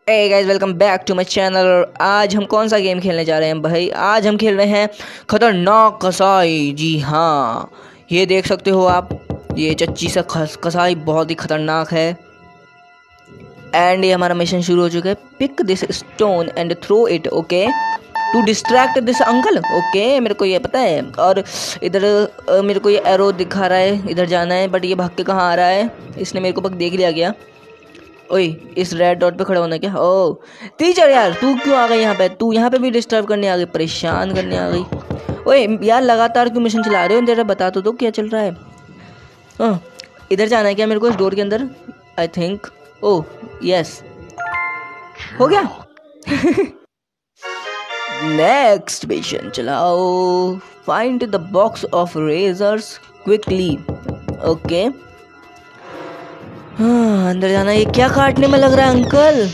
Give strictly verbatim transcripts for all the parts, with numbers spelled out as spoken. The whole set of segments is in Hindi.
Hey guys, welcome back to my channel. और आज हम कौन सा गेम खेलने जा रहे हैं भाई? आज हम खेल रहे हैं खतरनाक कसाई। जी हाँ, ये देख सकते हो आप, ये चच्ची सा कसाई बहुत ही खतरनाक है। एंड ये हमारा मिशन शुरू हो चुका है। Pick this stone and throw it okay to distract this uncle. Okay, मेरे को ये पता है। और इधर अ, मेरे को ये एरो दिखा रहा है, इधर जाना है, बट ये भाग के कहाँ आ रहा है? इसने मेरे को बस देख लिया गया। ओए, इस रेड डॉट पे खड़ा होना क्या? ओ टीचर यार, तू क्यों आ गई यहाँ पे? तू यहाँ पे भी डिस्टर्ब करने आ गई, परेशान करने आ गई। ओए यार, लगातार क्यों मिशन चला रहे हो? जरा बता तो दो क्या चल रहा है। हाँ, इधर जाना है क्या मेरे को, इस डोर के अंदर? आई थिंक ओह यस, हो गया। नेक्स्ट मिशन चलाओ। Find the box of razors quickly. Okay, हाँ अंदर जाना। ये क्या काटने में लग रहा है अंकल?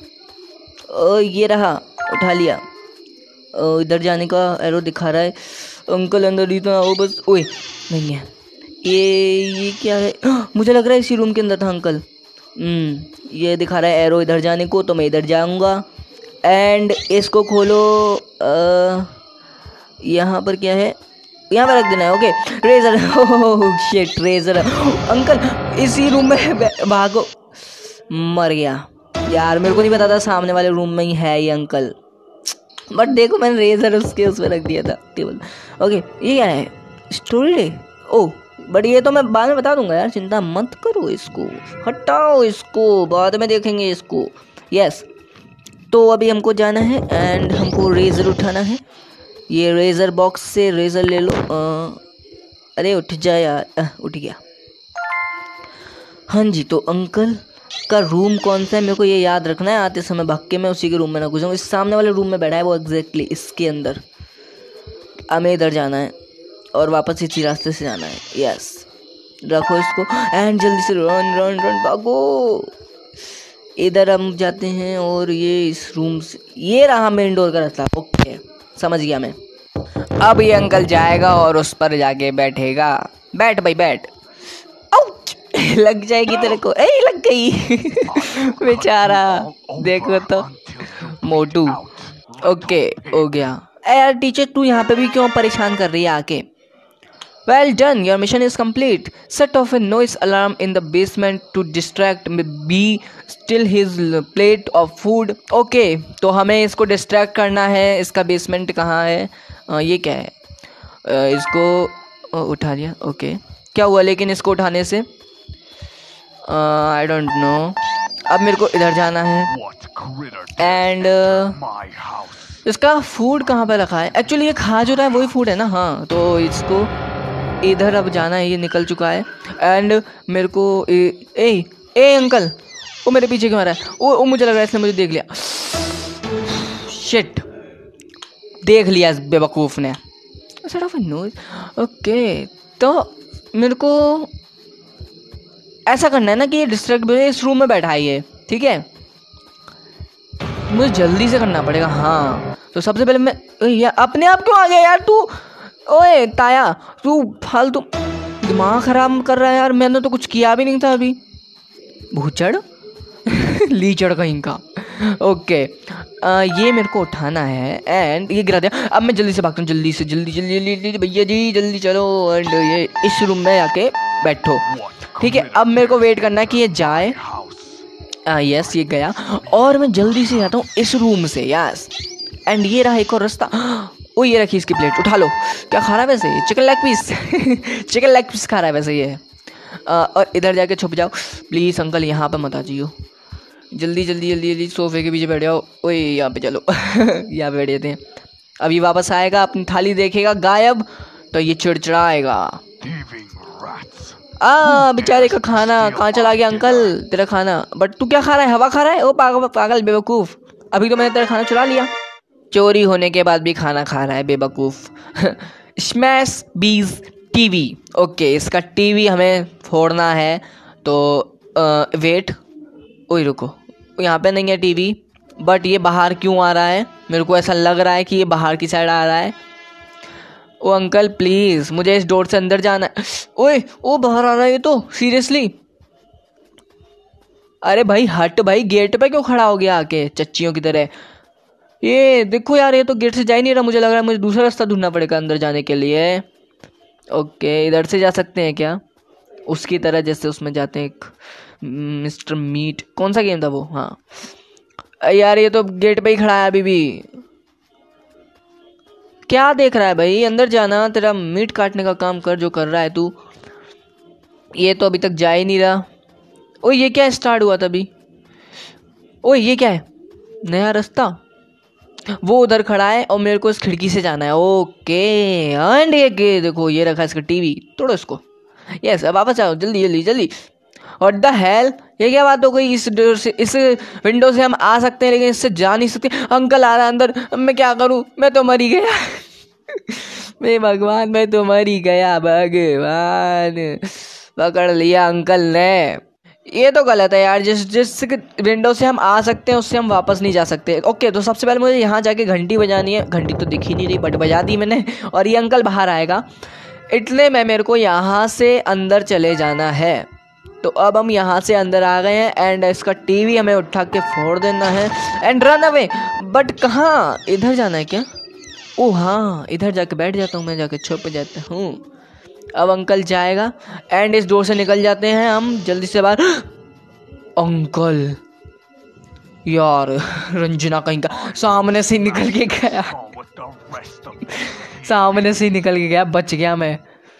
ओ ये रहा, उठा लिया। ओ इधर जाने का एरो दिखा रहा है। अंकल अंदर ही तो आओ बस। ओए नहीं है ये ये क्या है? मुझे लग रहा है इसी रूम के अंदर था अंकल। हम्म ये दिखा रहा है एरो इधर जाने को, तो मैं इधर जाऊंगा। एंड इसको खोलो। आ, यहाँ पर क्या है? यहाँ पर रख देना है। Okay, razor. Oh shit, razor. Uncle इसी रूम में भागो। मर गया यार, मेरे को नहीं पता था सामने वाले रूम में ही है ये अंकल। बट देखो, मैंने रेजर उसके उसमें रख दिया था टेबल। ओके, ये क्या है? Story day. ओह बट ये तो मैं बाद में बता दूंगा यार, चिंता मत करो। इसको हटाओ, इसको बाद में देखेंगे इसको। यस, तो अभी हमको जाना है एंड हमको रेजर उठाना है। ये रेजर बॉक्स से रेजर ले लो। आ, अरे उठ जा यार। आ, उठ गया। हाँ जी, तो अंकल का रूम कौन सा है मेरे को ये याद रखना है। आते समय भाग के मैं उसी के रूम में ना घुसूं। इस सामने वाले रूम में बैठा है वो, एग्जैक्टली इसके अंदर। हमें इधर जाना है और वापस इसी रास्ते से जाना है। यस, रखो इसको एंड जल्दी से रन रन रन भागो। इधर हम जाते हैं और ये इस रूम से, ये रहा मेन डोर का रास्ता। ओके समझ गया मैं। अब ये अंकल जाएगा और उस पर जाके बैठेगा। बैठ भाई बैठ। आउच! लग जाएगी तेरे को। ए लग गई। बेचारा, देखो तो मोटू। ओके हो गया। ए यार टीचर, तू यहाँ पे भी क्यों परेशान कर रही है आके? Well done, your mission is complete. Set off a noise alarm in the basement to distract B. Still his plate of food. Okay, तो हमें इसको डिस्ट्रैक्ट करना है। इसका बेसमेंट कहाँ है? आ, ये क्या है? आ, इसको आ, उठा लिया। Okay okay. क्या हुआ लेकिन इसको उठाने से? I don't know. अब मेरे को इधर जाना है एंड uh, इसका फूड कहाँ पे रखा है? एक्चुअली ये खा जो रहा है वही फूड है ना। हाँ, तो इसको इधर अब जाना है। ये निकल चुका है एंड मेरे को ए ए, ए अंकल, वो मेरे पीछे क्यों आ रहा है? वो, वो मुझे लग रहा है इसने मुझे देख लिया। शिट, देख लिया इस बेवकूफ़ ने। ओके, तो मेरे को ऐसा करना है ना कि ये डिस्ट्रैक्ट, इस रूम में बैठा है ये, ठीक है? मुझे जल्दी से करना पड़ेगा। हाँ, तो सबसे पहले मैं यार, अपने आप क्यों आ गया यार तू? ओए ताया, तू फालतू दिमाग खराब कर रहा है यार। मैंने तो कुछ किया भी नहीं था अभी। भूचड़। लीचड़ कहीं का। ओके, आ, ये मेरे को उठाना है एंड ये गिरा दिया। अब मैं जल्दी से भागता हूँ, जल्दी से जल्दी जल्दी जल्दी भैया जी जल्दी चलो। एंड ये इस रूम में आके बैठो, ठीक है? अब मेरे को वेट करना है कि ये जाए। आ, यस, ये गया और मैं जल्दी से जाता हूँ इस रूम से। यस, एंड ये रहा एक और रास्ता। ओ ये रखी इसकी प्लेट, उठा लो। क्या खा रहा है वैसे? Chicken leg piece. Chicken leg piece खा रहा है वैसे ये। आ, और इधर जाके छुप जाओ प्लीज़ अंकल, यहाँ पे मत आ जाइयो। जल्दी जल्दी जल्दी जल्दी सोफे के पीछे बैठ जाओ। ओए यहाँ पे चलो। यहाँ पे बैठ जाते हैं। अभी वापस आएगा, अपनी थाली देखेगा गायब, तो ये चिड़चिड़ाएगा। आ बेचारे का खाना कहाँ चला गया अंकल? तेरा खाना। बट तू क्या खा रहा है? हवा खा रहा है? ओ पागल पागल बेवकूफ़, अभी तो मैंने तेरा खाना चुरा लिया। चोरी होने के बाद भी खाना खा रहा है बेवकूफ़। स्मैश बीज टीवी। ओके, इसका टीवी हमें फोड़ना है। तो आ, वेट, ओए रुको, यहाँ पे नहीं है टीवी, बट ये बाहर क्यों आ रहा है? मेरे को ऐसा लग रहा है कि ये बाहर की साइड आ रहा है। ओ अंकल प्लीज़, मुझे इस डोर से अंदर जाना है। ओए ओ बाहर आ रहा है ये तो, सीरियसली। अरे भाई हट भाई, गेट पे क्यों खड़ा हो गया आके चच्चियों की तरह? ये देखो यार, ये तो गेट से जा ही नहीं रहा। मुझे लग रहा है मुझे दूसरा रास्ता ढूंढना पड़ेगा अंदर जाने के लिए। ओके, इधर से जा सकते हैं क्या? उसकी तरह जैसे उसमें जाते हैं एक मिस्टर मीट, कौन सा गेम था वो? हाँ यार, ये तो गेट पे ही खड़ा है अभी भी। क्या देख रहा है भाई? अंदर जाना, तेरा मीट काटने का काम कर जो कर रहा है तू। ये तो अभी तक जा ही नहीं रहा। ओ ये क्या स्टार्ट हुआ था अभी? ओ ये क्या है? नया रास्ता? वो उधर खड़ा है और मेरे को इस खिड़की से जाना है। ओके, एंड ये के देखो, ये रखा है इसका टीवी, तोड़ो इसको। यस, अब वापस आओ जल्दी जल्दी जल्दी। व्हाट द हेल, ये क्या बात हो गई? इस डोर से, इस विंडो से हम आ सकते हैं लेकिन इससे जा नहीं सकते। अंकल आ रहा है अंदर, मैं क्या करूं? मैं तो मर ही गया। मैं भगवान, मैं तो मर ही गया भगवान। पकड़ लिया अंकल ने। ये तो गलत है यार, जिस जिस विंडो से हम आ सकते हैं उससे हम वापस नहीं जा सकते। ओके, तो सबसे पहले मुझे यहाँ जाके घंटी बजानी है। घंटी तो दिख ही नहीं रही बट बजा दी मैंने, और ये अंकल बाहर आएगा, इसलिए मैं मेरे को यहाँ से अंदर चले जाना है। तो अब हम यहाँ से अंदर आ गए हैं एंड इसका टीवी हमें उठा के फोड़ देना है एंड रन अवे। बट कहाँ? इधर जाना है क्या? ओ हाँ, इधर जाके बैठ जाता हूँ मैं, जाके छुप जाता हूँ। अब अंकल जाएगा एंड इस डोर से निकल जाते हैं हम जल्दी से बाहर। अंकल यार, रंजना कहीं का सामने से निकल के गया। सामने से निकल के गया, बच गया मैं।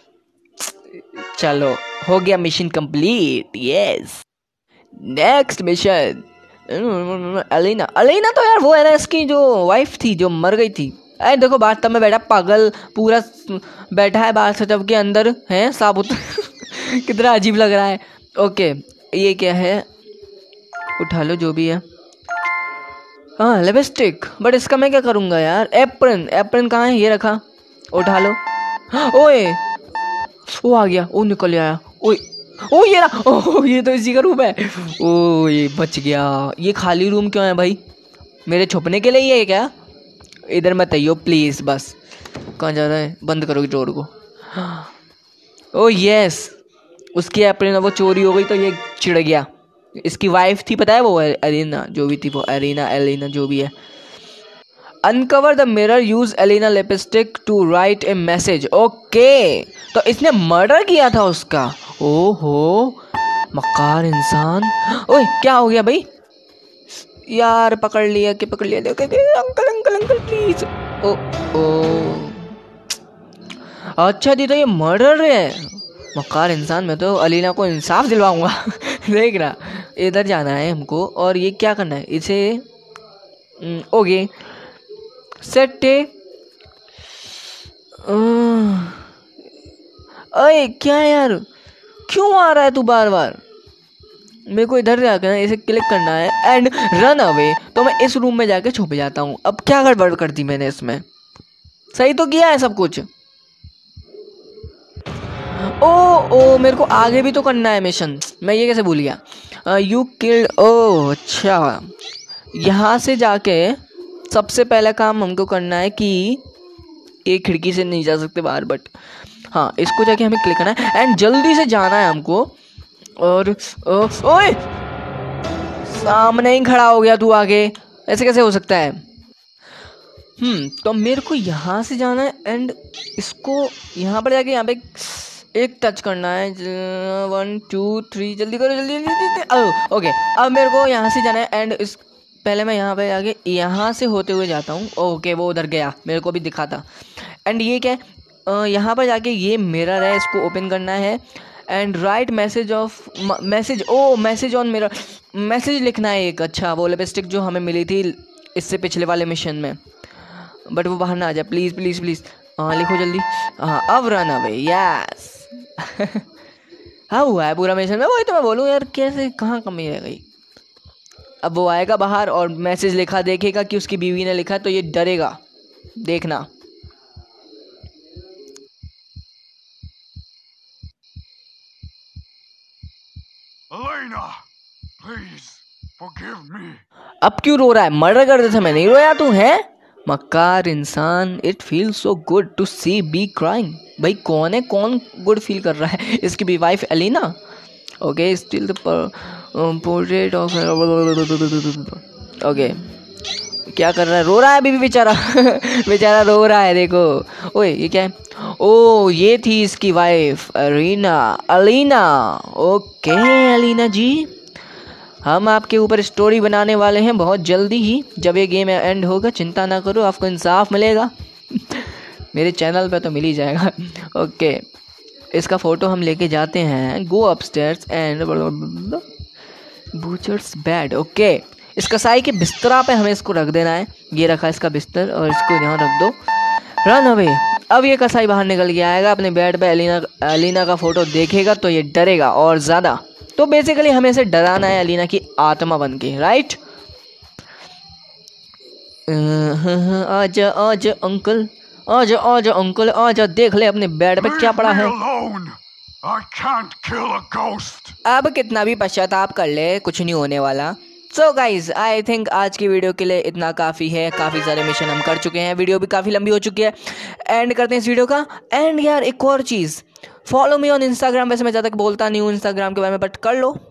चलो, हो गया mission complete. Yes, next mission. Alina, Alina तो यार वो है ना इसकी जो वाइफ थी जो मर गई थी। अरे देखो बाथटब में बैठा पागल, पूरा बैठा है बाथटब के अंदर है साबुत। कितना अजीब लग रहा है। ओके, ये क्या है? उठा लो जो भी है। हाँ, लिपस्टिक, बट इसका मैं क्या करूँगा यार? एप्रन, एप्रन कहाँ है? ये रखा, उठा लो। ओए, वो आ गया, वो निकल आया। ओए ओ ये ना, ओ ये तो इसी का रूम है। ओ ये बच गया। ये खाली रूम क्यों है भाई? मेरे छुपने के लिए ही है क्या? इधर मत आइयो प्लीज। बस, कहाँ जा रहा है? बंद करो डोर को। ओ यस, उसकी एप्रन वो चोरी हो गई तो ये चिढ़ गया। इसकी वाइफ थी, पता है वो एलिना जो भी थी, वो एलिना एलिना जो भी है। Uncover the mirror, use Elina lipstick to write a message. Okay, तो इसने मर्डर किया था उसका। ओहो, मक्कार इंसान। ओए क्या हो गया भाई? यार पकड़ लिया कि पकड़ लिया। Uncle uncle uncle please. ओ ओ अच्छा दी, तो ये मर्डर है। मक्कार इंसान, मैं तो अलीना को इंसाफ दिलवाऊंगा। देख रहा, इधर जाना है हमको और ये क्या करना है इसे। Okay set. अरे क्या यार, क्यों आ रहा है तू बार बार? मेरे को इधर जाकर ना इसे क्लिक करना है एंड रन अवे। तो मैं इस रूम में जाके छुप जाता हूँ। अब क्या गड़बड़ कर दी मैंने इसमें? सही तो किया है सब कुछ। ओ ओ मेरे को आगे भी तो करना है मिशन, मैं ये कैसे भूल गया? यू किल्ड, ओ अच्छा, यहाँ से जाके सबसे पहला काम हमको करना है कि एक खिड़की से नहीं जा सकते बाहर, बट हाँ इसको जाके हमें क्लिक करना है एंड जल्दी से जाना है हमको। और ओ, ओए सामने ही खड़ा हो गया तू आगे, ऐसे कैसे हो सकता है? हम्म तो मेरे को यहाँ से जाना है एंड इसको यहाँ पर जाके यहाँ पे एक टच करना है। वन टू थ्री, जल्दी करो जल्दी जल्दी। ओके, अब मेरे को यहाँ से जाना है एंड इस पहले मैं यहाँ पे आगे यहाँ से होते हुए जाता हूँ। ओके, वो उधर गया, मेरे को भी दिखा था। एंड ये क्या है? यहाँ पर जाके ये मिरर है, इसको ओपन करना है and write message of message oh message on mirror, message लिखना है एक। अच्छा, वो लिपस्टिक जो हमें मिली थी इससे पिछले वाले मिशन में, बट वो बाहर ना आ जाए प्लीज़ प्लीज़ प्लीज़। हाँ लिखो जल्दी। हाँ अब रन अवे। यस। हाँ हुआ है पूरा मिशन में, वही तो मैं बोलूँ यार, कैसे कहाँ कमी रह गई? अब वो आएगा बाहर और मैसेज लिखा देखेगा कि उसकी बीवी ने लिखा, तो ये डरेगा, देखना। Elena, please forgive me. अब क्यों रो रहा है? मर्डर कर देता मैं, नहीं रोया तू है? मक्कार इंसान। It feel so good to see be crying. भाई कौन है, कौन गुड फील कर रहा है? इसकी भी wife Elina. Okay still the portrait of okay क्या कर रहा है, रो रहा है अभी भी बेचारा बेचारा रो रहा है, देखो। ओए ये क्या है, ओ ये थी इसकी wife Arina Alina. Okay Alina ji, हम आपके ऊपर स्टोरी बनाने वाले हैं बहुत जल्दी ही, जब ये गेम एंड होगा। चिंता ना करो, आपको इंसाफ मिलेगा मेरे चैनल पे तो मिल ही जाएगा। ओके इसका फ़ोटो हम लेके जाते हैं, go upstairs and butcher's bed. Okay इस कसाई के बिस्तरा पे हमें इसको रख देना है, ये रखा इसका बिस्तर और इसको यहाँ रख दो, रन अवे। अब ये कसाई बाहर निकल के आएगा, अपने बेड पे अलीना अलीना का फोटो देखेगा तो ये डरेगा और ज़्यादा। तो बेसिकली हमें इसे डराना है अलीना की आत्मा बन के, राइट। आजा आजा अंकल, आजा आजा अंकल आजा, देख ले अपने बेड पे क्या पड़ा है। I can't kill a ghost. अब कितना भी पश्चाताप कर ले कुछ नहीं होने वाला। सो गाइज आई थिंक आज की वीडियो के लिए इतना काफ़ी है, काफ़ी सारे मिशन हम कर चुके हैं, वीडियो भी काफ़ी लंबी हो चुकी है। एंड करते हैं इस वीडियो का। एंड यार एक और चीज़, फॉलो मी ऑन इंस्टाग्राम। वैसे मैं ज़्यादा बोलता नहीं हूँ इंस्टाग्राम के बारे में, बट कर लो।